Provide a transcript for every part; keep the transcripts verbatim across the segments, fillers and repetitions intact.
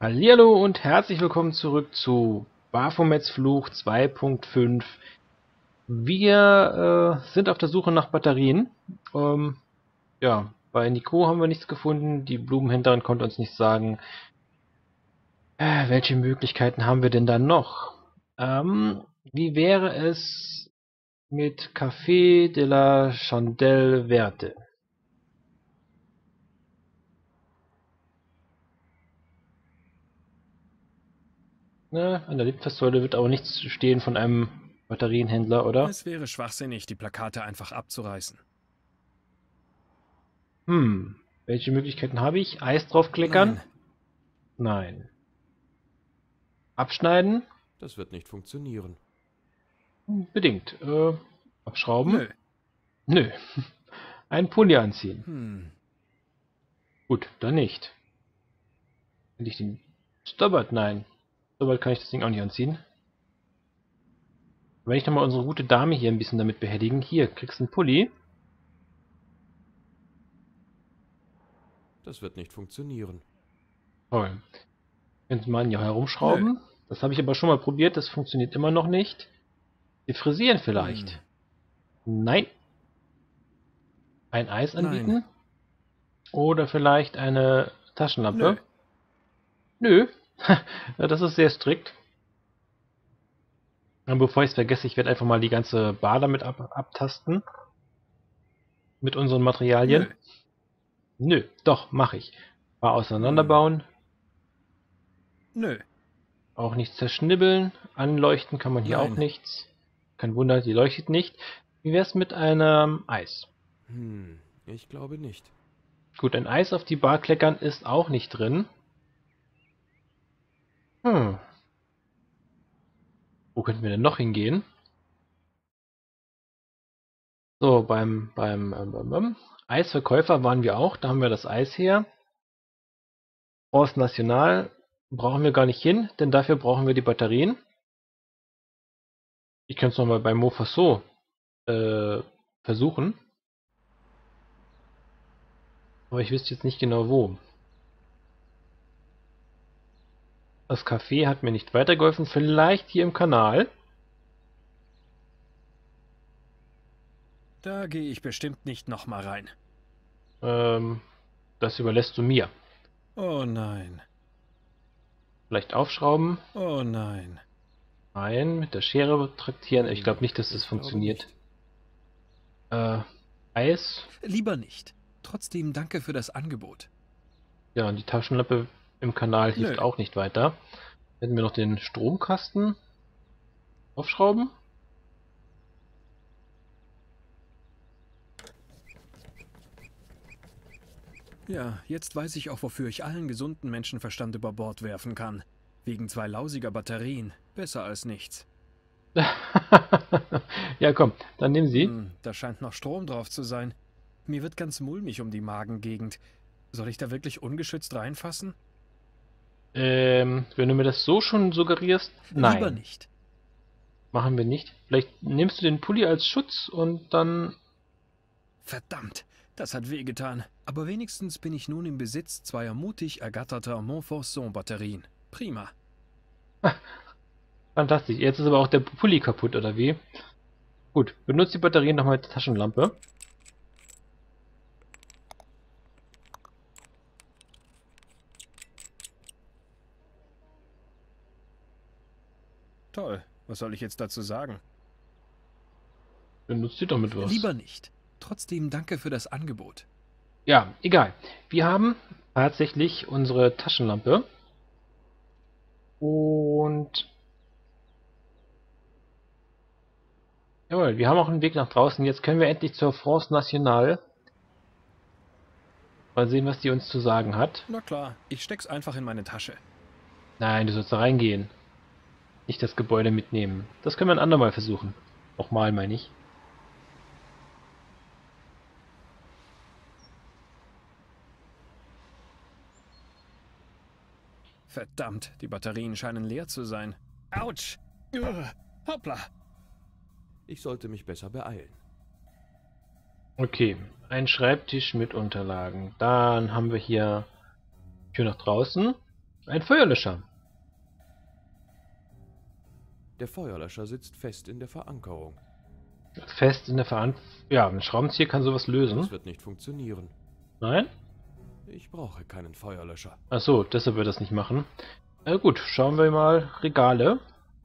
Hallihallo und herzlich willkommen zurück zu Baphomets Fluch zwei Punkt fünf. Wir äh, sind auf der Suche nach Batterien. Ähm, ja, bei Nico haben wir nichts gefunden. Die Blumenhändlerin konnte uns nicht sagen, äh, welche Möglichkeiten haben wir denn dann noch? Ähm, wie wäre es mit Café de la Chandelle Verte? Ne, an der Litfaßsäule wird aber nichts stehen von einem Batterienhändler, oder? Es wäre schwachsinnig, die Plakate einfach abzureißen. Hm, welche Möglichkeiten habe ich? Eis draufklickern? Nein, Nein. Abschneiden? Das wird nicht funktionieren. Hm, bedingt. Äh, abschrauben? nö. Nö. Einen Pulli anziehen. Hm. Gut, dann nicht. Will ich den Stobbart? Nein. Stobbart kann ich das Ding auch nicht anziehen. Wenn ich nochmal unsere gute Dame hier ein bisschen damit behelligen. Hier, kriegst du einen Pulli. Das wird nicht funktionieren. Toll. Könnte man ja Nö. herumschrauben. Das habe ich aber schon mal probiert. Das funktioniert immer noch nicht. Wir frisieren vielleicht. Hm. Nein. Ein Eis Nein. anbieten? Oder vielleicht eine Taschenlampe? Nö. Nö. Ja, das ist sehr strikt. Und bevor ich es vergesse, ich werde einfach mal die ganze Bar damit ab abtasten. Mit unseren Materialien. Nö. Nö, doch, mache ich. Bar Hm. auseinanderbauen. Nö. Auch nichts zerschnibbeln. Anleuchten kann man hier auch Nein. nichts. Kein Wunder, die leuchtet nicht. Wie wär's mit einem Eis? Hm, ich glaube nicht. Gut, ein Eis auf die Bar kleckern ist auch nicht drin. Hm. Wo könnten wir denn noch hingehen? So, beim, beim ähm, ähm, ähm, Eisverkäufer waren wir auch. Da haben wir das Eis her. France National brauchen wir gar nicht hin, denn dafür brauchen wir die Batterien. Ich könnte es nochmal bei Mofaso äh, versuchen. Aber ich wüsste jetzt nicht genau wo. Das Café hat mir nicht weitergeholfen. Vielleicht hier im Kanal. Da gehe ich bestimmt nicht nochmal rein. Ähm, das überlässt du mir. Oh nein. Vielleicht aufschrauben. Oh nein. Nein, mit der Schere traktieren. Ich glaube nicht, dass das Ich glaube funktioniert. nicht. Äh, Eis. Lieber nicht. Trotzdem danke für das Angebot. Ja, und die Taschenlampe im Kanal hilft Nö. auch nicht weiter. Hätten wir noch den Stromkasten. Aufschrauben. Ja, jetzt weiß ich auch, wofür ich allen gesunden Menschenverstand über Bord werfen kann. Wegen zwei lausiger Batterien. Besser als nichts. Ja, komm, dann nimm sie. Hm, da scheint noch Strom drauf zu sein. Mir wird ganz mulmig um die Magengegend. Soll ich da wirklich ungeschützt reinfassen? Ähm, wenn du mir das so schon suggerierst, nein. Lieber nicht. Machen wir nicht. Vielleicht nimmst du den Pulli als Schutz und dann... Verdammt, das hat wehgetan. Aber wenigstens bin ich nun im Besitz zweier mutig ergatterter Montfaucon-Batterien. Prima. Fantastisch. Jetzt ist aber auch der Pulli kaputt, oder wie? Gut, benutzt die Batterien nochmal mit der Taschenlampe. Toll. Was soll ich jetzt dazu sagen? Benutzt sie doch mit was. Lieber nicht. Trotzdem danke für das Angebot. Ja, egal. Wir haben tatsächlich unsere Taschenlampe. Und... Jawohl, wir haben auch einen Weg nach draußen. Jetzt können wir endlich zur France Nationale. Mal sehen, was die uns zu sagen hat. Na klar, ich steck's einfach in meine Tasche. Nein, du sollst da reingehen. Nicht das Gebäude mitnehmen. Das können wir ein andermal versuchen. Nochmal, meine ich. Verdammt, die Batterien scheinen leer zu sein. Autsch! Ugh, hoppla! Ich sollte mich besser beeilen. Okay, ein Schreibtisch mit Unterlagen. Dann haben wir hier Tür nach draußen. Ein Feuerlöscher. Der Feuerlöscher sitzt fest in der Verankerung. Fest in der Verantwortung. Ja, ein Schraubenzieher kann sowas lösen. Das wird nicht funktionieren. Nein? Ich brauche keinen Feuerlöscher. Achso, deshalb wird das nicht machen. Na gut, schauen wir mal. Regale.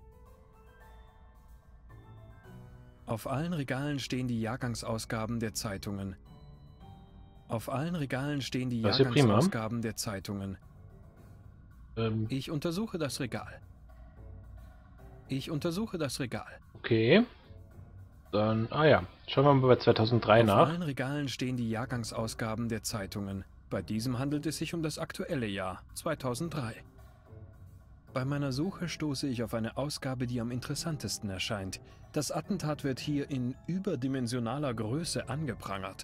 Auf allen Regalen stehen die Jahrgangsausgaben der Zeitungen. Auf allen Regalen stehen die Das ist ja prima. Jahrgangsausgaben der Zeitungen. Ähm, Ich untersuche das Regal. Ich untersuche das Regal. okay. Dann, ah ja, schauen wir mal bei zweitausenddrei Auf nach. allen Regalen stehen die Jahrgangsausgaben der Zeitungen. Bei diesem handelt es sich um das aktuelle Jahr, zweitausenddrei. Bei meiner Suche stoße ich auf eine Ausgabe, die am interessantesten erscheint. Das Attentat wird hier in überdimensionaler Größe angeprangert.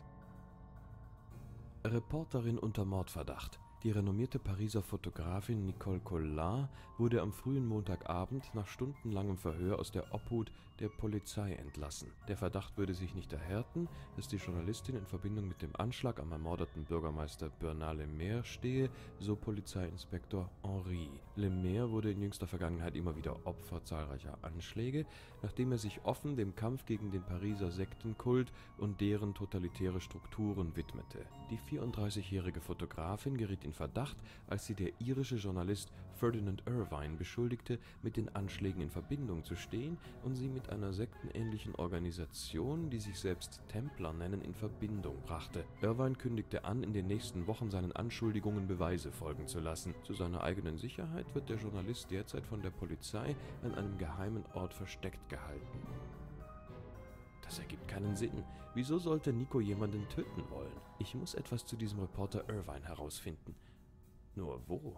Reporterin unter Mordverdacht. Die renommierte Pariser Fotografin Nicole Collard wurde am frühen Montagabend nach stundenlangem Verhör aus der Obhut der Polizei entlassen. Der Verdacht würde sich nicht erhärten, dass die Journalistin in Verbindung mit dem Anschlag am ermordeten Bürgermeister Bernard Lemaire stehe, so Polizeiinspektor Henri. Lemaire wurde in jüngster Vergangenheit immer wieder Opfer zahlreicher Anschläge, nachdem er sich offen dem Kampf gegen den Pariser Sektenkult und deren totalitäre Strukturen widmete. Die vierunddreißigjährige Fotografin geriet in Verdacht, als sie der irische Journalist Ferdinand Irvine beschuldigte, mit den Anschlägen in Verbindung zu stehen und sie mit einer sektenähnlichen Organisation, die sich selbst Templer nennen, in Verbindung brachte. Irvine kündigte an, in den nächsten Wochen seinen Anschuldigungen Beweise folgen zu lassen. Zu seiner eigenen Sicherheit wird der Journalist derzeit von der Polizei an einem geheimen Ort versteckt gehalten. Das ergibt keinen Sinn. Wieso sollte Nico jemanden töten wollen? Ich muss etwas zu diesem Reporter Irvine herausfinden. Nur wo?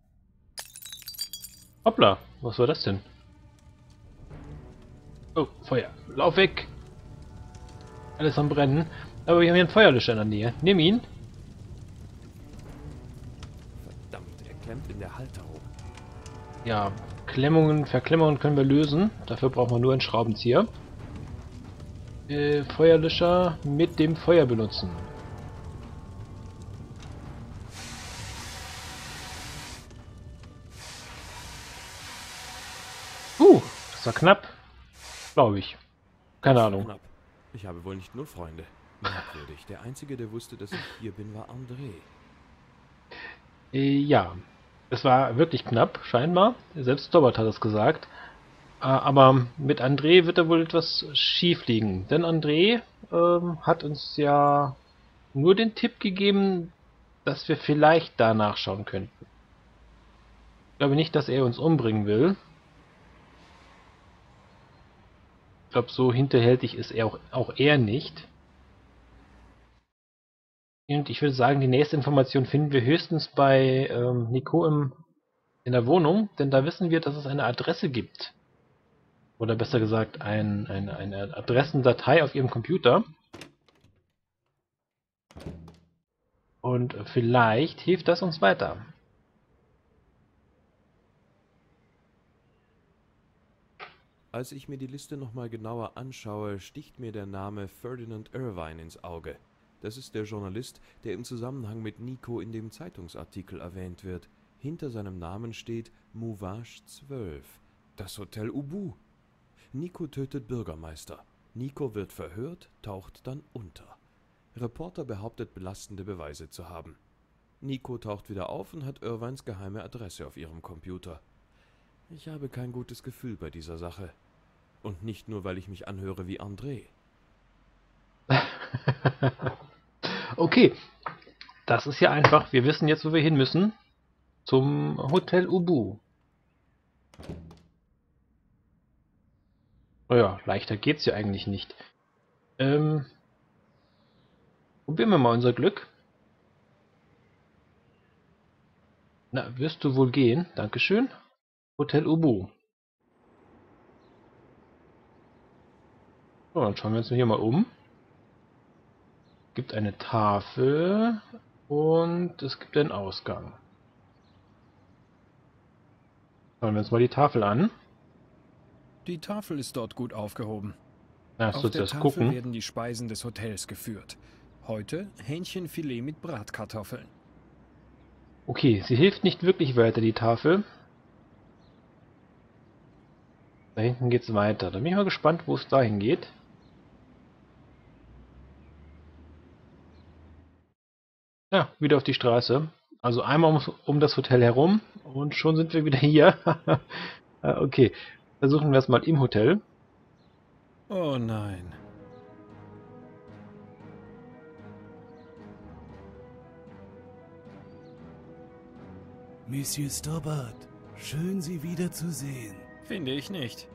Hoppla, was war das denn? Oh, Feuer. Lauf weg! Alles am Brennen. Aber wir haben hier einen Feuerlöscher in der Nähe. Nimm ihn. Verdammt, er klemmt in der Halterung. Ja, Klemmungen, Verklemmungen können wir lösen. Dafür brauchen wir nur einen Schraubenzieher. Äh, Feuerlöscher mit dem Feuer benutzen. Uh, das war knapp. Glaube ich. Keine Ahnung. Knapp. Ich habe wohl nicht nur Freunde. Merkwürdig. Der Einzige, der wusste, dass ich hier bin, war André. Äh, ja, es war wirklich knapp, scheinbar. Selbst Dobert hat es gesagt. Äh, aber mit André wird da wohl etwas schief liegen. Denn André ähm, hat uns ja nur den Tipp gegeben, dass wir vielleicht da nachschauen könnten. Ich glaube nicht, dass er uns umbringen will. Ich glaube, so hinterhältig ist er auch, auch er nicht. Und ich würde sagen, die nächste Information finden wir höchstens bei ähm, Nico im, in der Wohnung, denn da wissen wir, dass es eine Adresse gibt. Oder besser gesagt, ein, ein, eine Adressendatei auf ihrem Computer. Und vielleicht hilft das uns weiter. Als ich mir die Liste nochmal genauer anschaue, sticht mir der Name Ferdinand Irvine ins Auge. Das ist der Journalist, der im Zusammenhang mit Nico in dem Zeitungsartikel erwähnt wird. Hinter seinem Namen steht Mouvage zwölf, das Hotel Ubu. Nico tötet Bürgermeister. Nico wird verhört, taucht dann unter. Reporter behauptet, belastende Beweise zu haben. Nico taucht wieder auf und hat Irvines geheime Adresse auf ihrem Computer. Ich habe kein gutes Gefühl bei dieser Sache. Und nicht nur, weil ich mich anhöre wie André. Okay, das ist ja einfach. Wir wissen jetzt, wo wir hin müssen. Zum Hotel Ubu. Naja, leichter geht's ja eigentlich nicht. Ähm, probieren wir mal unser Glück. Na, wirst du wohl gehen? Dankeschön. Hotel Ubu. So, dann schauen wir uns hier mal um. Es gibt eine Tafel und es gibt einen Ausgang. Schauen wir uns mal die Tafel an. Die Tafel ist dort gut aufgehoben. Lass Auf uns der das Tafel gucken. werden die Speisen des Hotels geführt. Heute Hähnchenfilet mit Bratkartoffeln. Okay, sie hilft nicht wirklich weiter, die Tafel. Da hinten geht's weiter. Da bin ich mal gespannt, wo es dahin geht. Ja, wieder auf die Straße. Also einmal um, um das Hotel herum und schon sind wir wieder hier. Okay, versuchen wir es mal im Hotel. Oh nein. Monsieur Stobbart, schön Sie wiederzusehen. Finde ich nicht.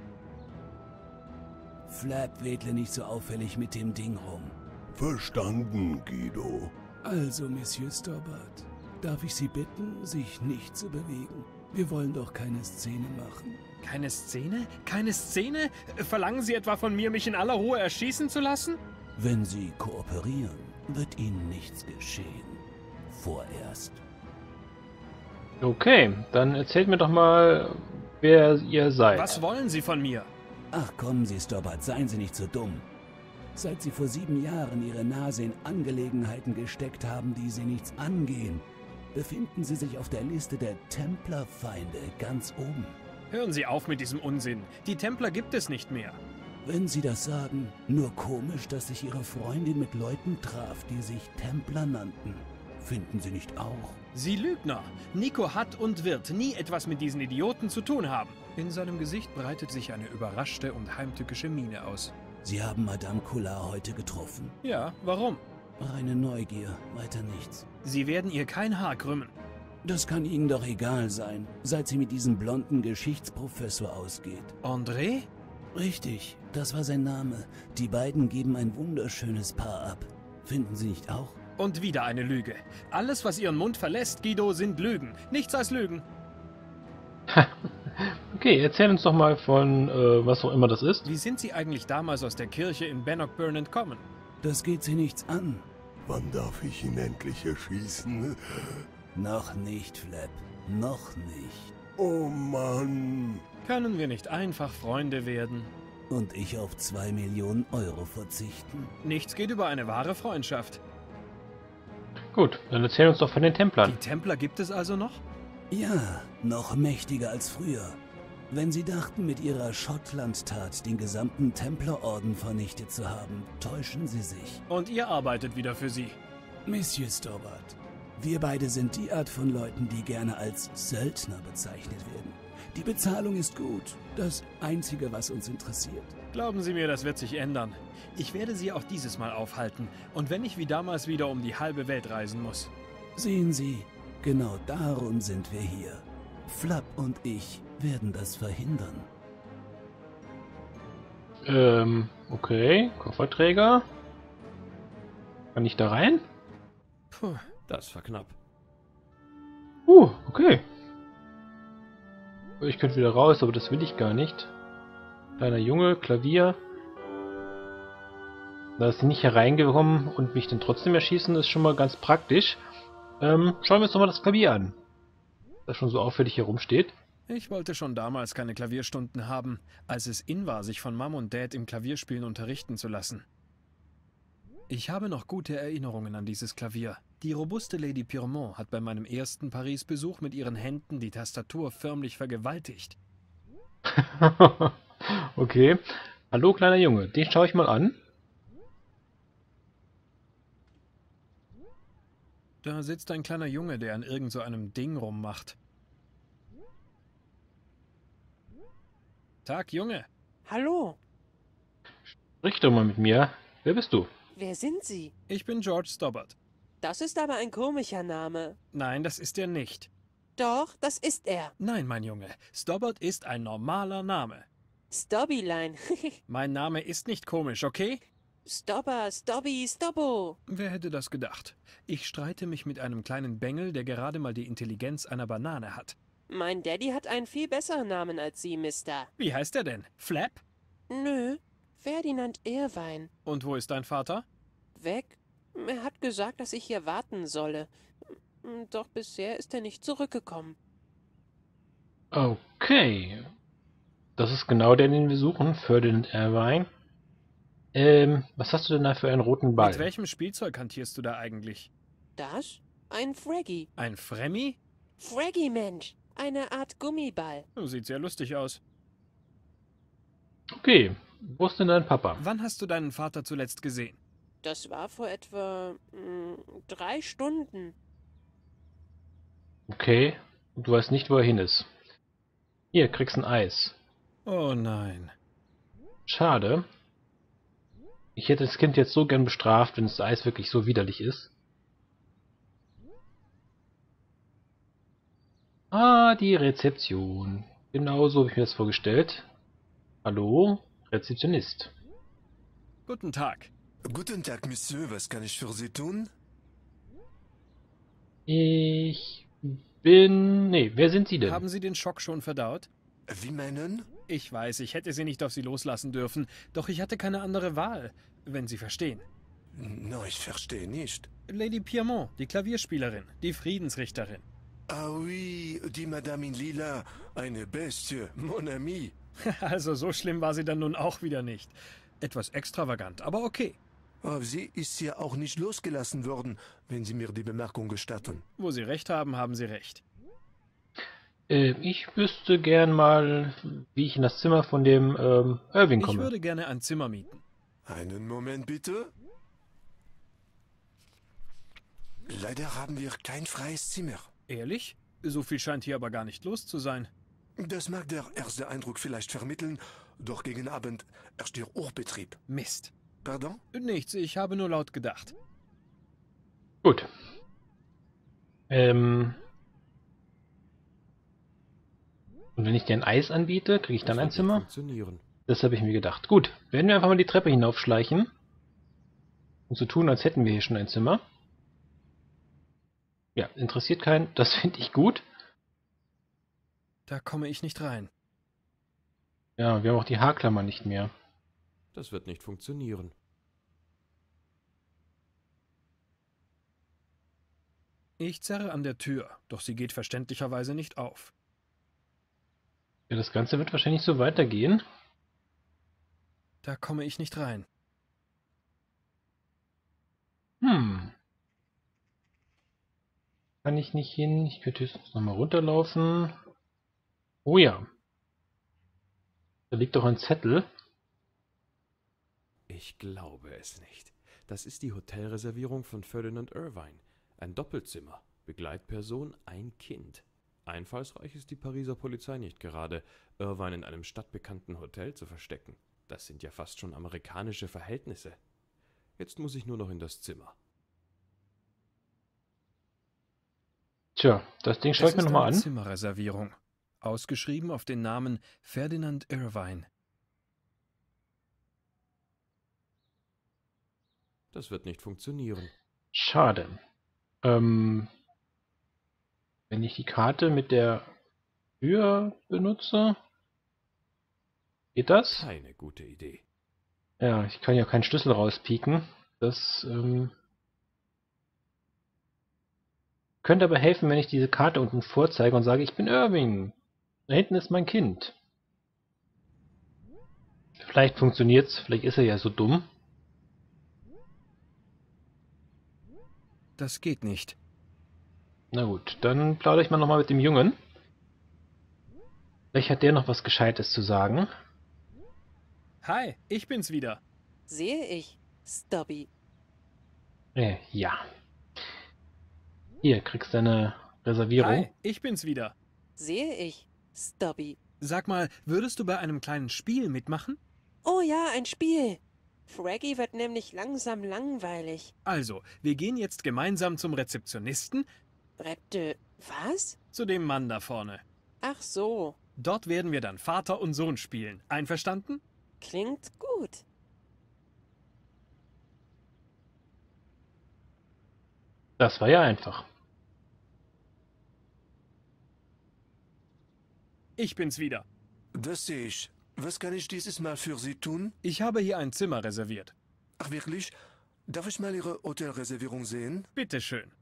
Flap wedle nicht so auffällig mit dem Ding rum. Verstanden, Guido. Also, Monsieur Stobbart, darf ich Sie bitten, sich nicht zu bewegen? Wir wollen doch keine Szene machen. Keine Szene? Keine Szene? Verlangen Sie etwa von mir, mich in aller Ruhe erschießen zu lassen? Wenn Sie kooperieren, wird Ihnen nichts geschehen. Vorerst. Okay, dann erzählt mir doch mal, wer ihr seid. Was wollen Sie von mir? Ach kommen Sie, Stobbart, seien Sie nicht so dumm. Seit Sie vor sieben Jahren Ihre Nase in Angelegenheiten gesteckt haben, die Sie nichts angehen, befinden Sie sich auf der Liste der Templerfeinde ganz oben. Hören Sie auf mit diesem Unsinn. Die Templer gibt es nicht mehr. Wenn Sie das sagen, nur komisch, dass sich Ihre Freundin mit Leuten traf, die sich Templer nannten. Finden Sie nicht auch? Sie Lügner! Nico hat und wird nie etwas mit diesen Idioten zu tun haben. In seinem Gesicht breitet sich eine überraschte und heimtückische Miene aus. Sie haben Madame Collard heute getroffen. Ja, warum? Reine Neugier, weiter nichts. Sie werden ihr kein Haar krümmen. Das kann Ihnen doch egal sein, seit sie mit diesem blonden Geschichtsprofessor ausgeht. André? Richtig, das war sein Name. Die beiden geben ein wunderschönes Paar ab. Finden Sie nicht auch? Und wieder eine Lüge. Alles, was Ihren Mund verlässt, Guido, sind Lügen. Nichts als Lügen. Okay, erzähl uns doch mal von, äh, was auch immer das ist. Wie sind Sie eigentlich damals aus der Kirche in Bannockburn entkommen? Das geht Sie nichts an. Wann darf ich ihn endlich erschießen? Noch nicht, Flap. Noch nicht. Oh Mann. Können wir nicht einfach Freunde werden? Und ich auf zwei Millionen Euro verzichten? Nichts geht über eine wahre Freundschaft. Gut, dann erzähl uns doch von den Templern. Die Templer gibt es also noch? Ja, noch mächtiger als früher. Wenn Sie dachten, mit Ihrer Schottland-Tat den gesamten Templerorden vernichtet zu haben, täuschen Sie sich. Und ihr arbeitet wieder für sie. Monsieur Stobbart, wir beide sind die Art von Leuten, die gerne als Söldner bezeichnet werden. Die Bezahlung ist gut, das Einzige, was uns interessiert. Glauben Sie mir, das wird sich ändern. Ich werde Sie auch dieses Mal aufhalten. Und wenn ich wie damals wieder um die halbe Welt reisen muss. Sehen Sie, genau darum sind wir hier. Flap und ich werden das verhindern. Ähm, okay, Kofferträger. Kann ich da rein? Puh. Das war knapp. Uh, okay. Ich könnte wieder raus, aber das will ich gar nicht. Kleiner Junge, Klavier. Da ist sie nicht hereingekommen und mich dann trotzdem erschießen, ist schon mal ganz praktisch. Ähm, schauen wir uns doch mal das Klavier an. Das schon so auffällig hier rumsteht. Ich wollte schon damals keine Klavierstunden haben, als es in war, sich von Mom und Dad im Klavierspielen unterrichten zu lassen. Ich habe noch gute Erinnerungen an dieses Klavier. Die robuste Lady Pirmont hat bei meinem ersten Paris-Besuch mit ihren Händen die Tastatur förmlich vergewaltigt. Okay. Hallo, kleiner Junge. Den schaue ich mal an. Da sitzt ein kleiner Junge, der an irgend so einem Ding rummacht. Tag, Junge. Hallo, Sprich doch mal mit mir. Wer bist du? wer sind Sie? Ich bin George Stobbart. Das ist aber ein komischer Name. Nein, das ist er nicht. Doch, das ist er. Nein, mein Junge. Stobbart ist ein normaler Name. Stobbyline. Mein Name ist nicht komisch, okay? Stobber, Stobby, Stobbo. Wer hätte das gedacht? Ich streite mich mit einem kleinen Bengel, der gerade mal die Intelligenz einer Banane hat. Mein Daddy hat einen viel besseren Namen als Sie, Mister. Wie heißt er denn? Flap? Nö, Ferdinand Irvine. Und wo ist dein Vater? Weg? Er hat gesagt, dass ich hier warten solle. Doch bisher ist er nicht zurückgekommen. Okay. Das ist genau der, den wir suchen. Ferdinand Irvine. Ähm, was hast du denn da für einen roten Ball? Mit welchem Spielzeug hantierst du da eigentlich? Das? Ein Fraggy. Ein Fremmi? Fraggy, Mensch. Eine Art Gummiball. Sieht sehr lustig aus. Okay, wo ist denn dein Papa? Wann hast du deinen Vater zuletzt gesehen? Das war vor etwa mh, drei Stunden. Okay, du weißt nicht, wo er hin ist. Hier, kriegst ein Eis. Oh nein. Schade. Ich hätte das Kind jetzt so gern bestraft, wenn das Eis wirklich so widerlich ist. Ah, die Rezeption. Genau so habe ich mir das vorgestellt. Hallo, Rezeptionist. Guten Tag. Guten Tag, Monsieur. Was kann ich für Sie tun? Ich bin... Nee, wer sind Sie denn? Haben Sie den Schock schon verdaut? Wie meinen? Ich weiß, ich hätte Sie nicht auf Sie loslassen dürfen, doch ich hatte keine andere Wahl, wenn Sie verstehen. No, ich verstehe nicht. Lady Piermont, die Klavierspielerin, die Friedensrichterin. Ah oui, die Madame in Lila. Eine Bestie, mon ami. Also so schlimm war sie dann nun auch wieder nicht. Etwas extravagant, aber okay. Oh, sie ist ja auch nicht losgelassen worden, wenn Sie mir die Bemerkung gestatten. Wo Sie recht haben, haben Sie recht. Äh, ich wüsste gern mal, wie ich in das Zimmer von dem ähm, Irving Ich komme. würde gerne ein Zimmer mieten. Einen Moment bitte. Leider haben wir kein freies Zimmer. Ehrlich? So viel scheint hier aber gar nicht los zu sein. Das mag der erste Eindruck vielleicht vermitteln, doch gegen Abend herrscht hier Hochbetrieb. Mist. Pardon? Nichts, ich habe nur laut gedacht. Gut. Ähm... Und wenn ich dir ein Eis anbiete, kriege ich dann Das ein wird nicht Zimmer? funktionieren. Das habe ich mir gedacht. Gut, werden wir einfach mal die Treppe hinaufschleichen. Und so tun, als hätten wir hier schon ein Zimmer. Ja, interessiert keinen. Das finde ich gut. Da komme ich nicht rein. Ja, wir haben auch die Haarklammer nicht mehr. Das wird nicht funktionieren. Ich zerre an der Tür, doch sie geht verständlicherweise nicht auf. Ja, das Ganze wird wahrscheinlich so weitergehen. Da komme ich nicht rein. Hm. Kann ich nicht hin. Ich könnte jetzt nochmal runterlaufen. Oh ja. Da liegt doch ein Zettel. Ich glaube es nicht. Das ist die Hotelreservierung von Ferdinand Irvine. Ein Doppelzimmer, Begleitperson, ein Kind. Einfallsreich ist die Pariser Polizei nicht gerade, Irvine in einem stadtbekannten Hotel zu verstecken. Das sind ja fast schon amerikanische Verhältnisse. Jetzt muss ich nur noch in das Zimmer. Tja, das Ding schaue ich mir Es ist nochmal eine an. Zimmerreservierung. Ausgeschrieben auf den Namen Ferdinand Irvine. Das wird nicht funktionieren. Schade. Ähm, wenn ich die Karte mit der Tür benutze, geht das? Keine gute Idee. Ja, ich kann ja keinen Schlüssel rauspieken. Das ähm, könnte aber helfen, wenn ich diese Karte unten vorzeige und sage, ich bin Irving. Da hinten ist mein Kind. Vielleicht funktioniert's, vielleicht ist er ja so dumm. Das geht nicht. Na gut, dann plaudere ich mal nochmal mit dem Jungen. Vielleicht hat der noch was Gescheites zu sagen. Hi, ich bin's wieder. Sehe ich, Stubby. Äh, ja. Hier, kriegst du eine Reservierung. Hi, ich bin's wieder. Sehe ich, Stubby. Sag mal, würdest du bei einem kleinen Spiel mitmachen? Oh ja, ein Spiel. Fraggy wird nämlich langsam langweilig. Also, wir gehen jetzt gemeinsam zum Rezeptionisten, Repte, was? zu dem Mann da vorne. Ach so, Dort werden wir dann Vater und Sohn spielen. Einverstanden? klingt gut. Das war ja einfach. Ich bin's wieder. Das sehe ich. Was kann ich dieses Mal für Sie tun? Ich habe hier ein Zimmer reserviert. Ach wirklich? Darf ich mal Ihre Hotelreservierung sehen? Bitteschön.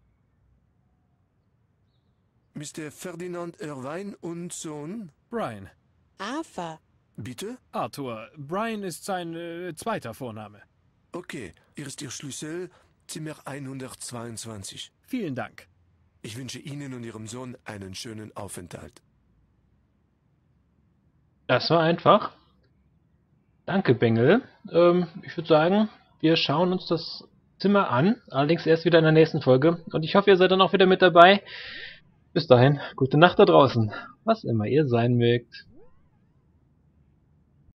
Mister Ferdinand Irvine und Sohn? Brian. Arthur, Bitte? Arthur. Brian ist sein äh, zweiter Vorname. Okay, hier ist Ihr Schlüssel, Zimmer hundertzweiundzwanzig. Vielen Dank. Ich wünsche Ihnen und Ihrem Sohn einen schönen Aufenthalt. Das war einfach. Danke, Bengel. Ähm, ich würde sagen, wir schauen uns das Zimmer an, allerdings erst wieder in der nächsten Folge. Und ich hoffe, ihr seid dann auch wieder mit dabei. Bis dahin, gute Nacht da draußen, was immer ihr sein mögt.